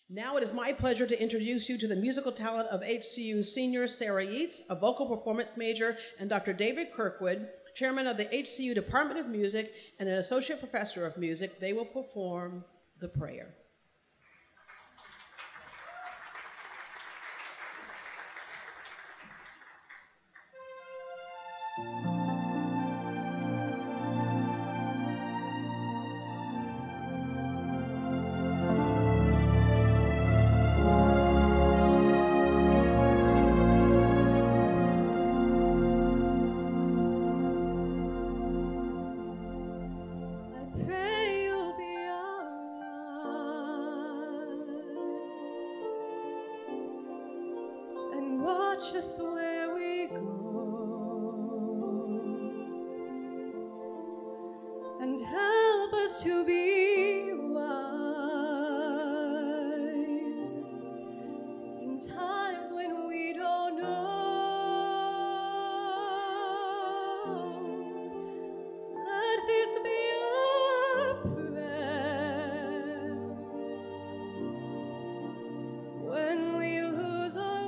Now it is my pleasure to introduce you to the musical talent of HCU senior Sarah Yeates, a vocal performance major, and Dr. David Kirkwood, chairman of the HCU Department of Music and an associate professor of music. They will perform the prayer. Just where we go, and help us to be wise in times when we don't know. Let this be our prayer when we lose our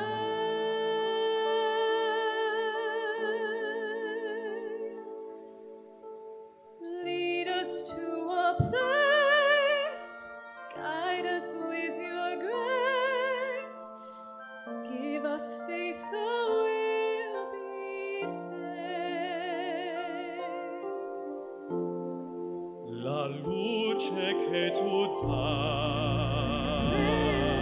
faith so we'll be saved. La luce che tu dai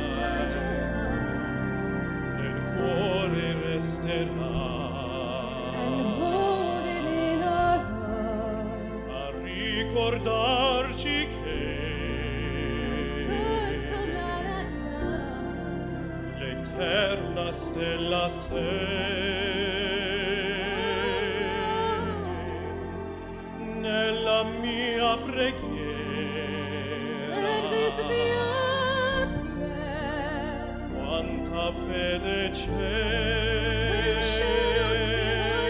nel cuore resterà, and hold it in our heart, a ricordarci che stars come out at night, l'eterna stella sei nella mia preghiera. Let this be our prayer. Quanta fede c'è When shadows fill our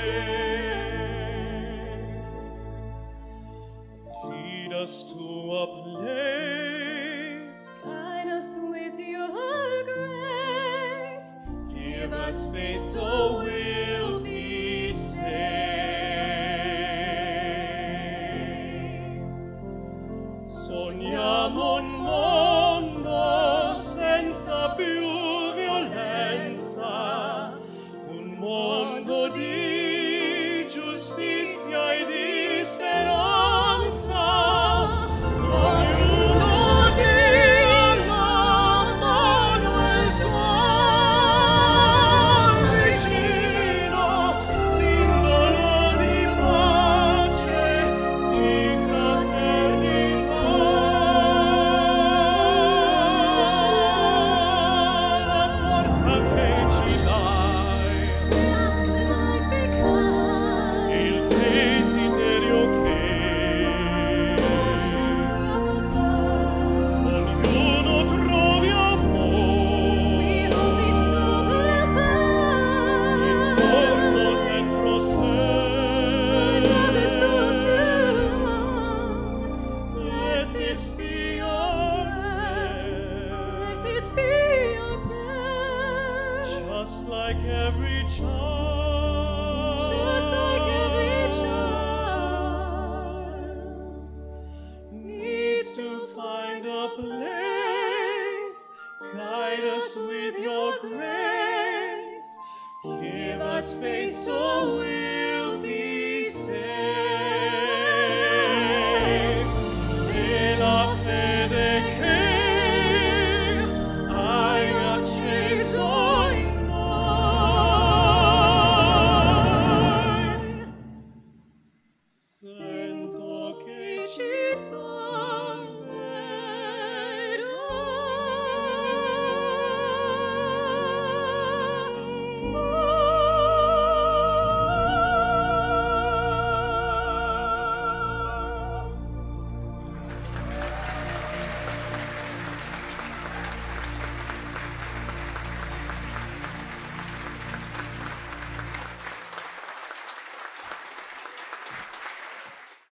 day, lead us to a place, guide us with your grace, give us faith so we'll be saved. Sogniamo un mondo senza più violenza, un mondo di giustizia e di speranza. Ognuno dia la mano e il suon vicino, simbolo di pace, di fraternità. La forza che ci dai, ask that life be kind, il desiderio che ognuno trovi amore we hope each soul will find intorno dentro sé. another soul to love. Let this be your Let prayer, this be your prayer, just like every child, just like every child needs to find a place. Guide us with your grace, give us faith so we